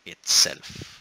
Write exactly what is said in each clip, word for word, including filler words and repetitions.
itself.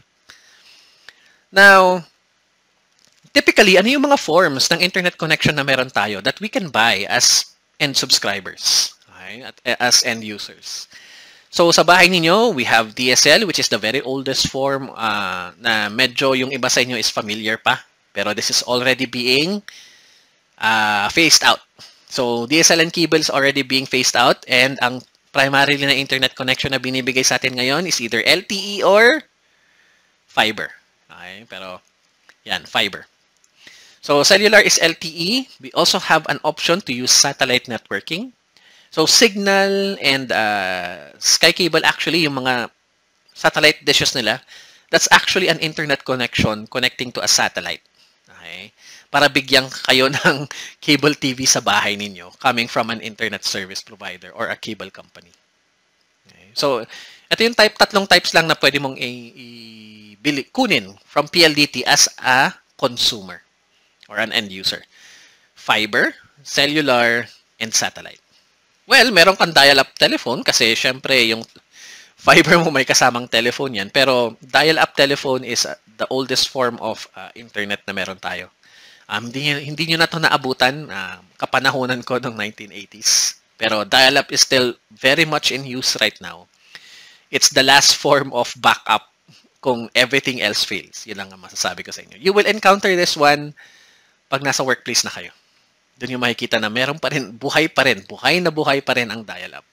Now, typically, ano yung mga forms ng internet connection na meron tayo that we can buy as end subscribers, okay? At, as end users? So, sa bahay ninyo, we have D S L, which is the very oldest form uh, na medyo yung iba sa inyo is familiar pa. Pero this is already being uh, phased out. So, D S L and cable is already being phased out, and ang primarily na internet connection na binibigay sa atin ngayon is either L T E or fiber. Okay? Pero, yan, fiber. So, cellular is L T E. We also have an option to use satellite networking. So, Signal and uh, Sky Cable, actually, yung mga satellite dishes nila, that's actually an internet connection connecting to a satellite. Okay? Para bigyan kayo ng cable T V sa bahay ninyo coming from an internet service provider or a cable company. Okay? So, ito yung type, tatlong types lang na pwede mong i-bili, kunin from P L D T as a consumer or an end user. Fiber, cellular, and satellite. Well, meron kang dial-up telephone kasi syempre yung fiber mo may kasamang telephone yan. Pero dial-up telephone is uh, the oldest form of uh, internet na meron tayo. Um, hindi, hindi nyo na ito naabutan. Uh, kapanahonan ko ng nineteen eighties. Pero dial-up is still very much in use right now. It's the last form of backup kung everything else fails. Yun lang ang masasabi ko sa inyo. You will encounter this one pag nasa workplace na kayo. Doon yung makikita na meron pa rin, buhay pa rin, buhay na buhay pa rin ang dial-up.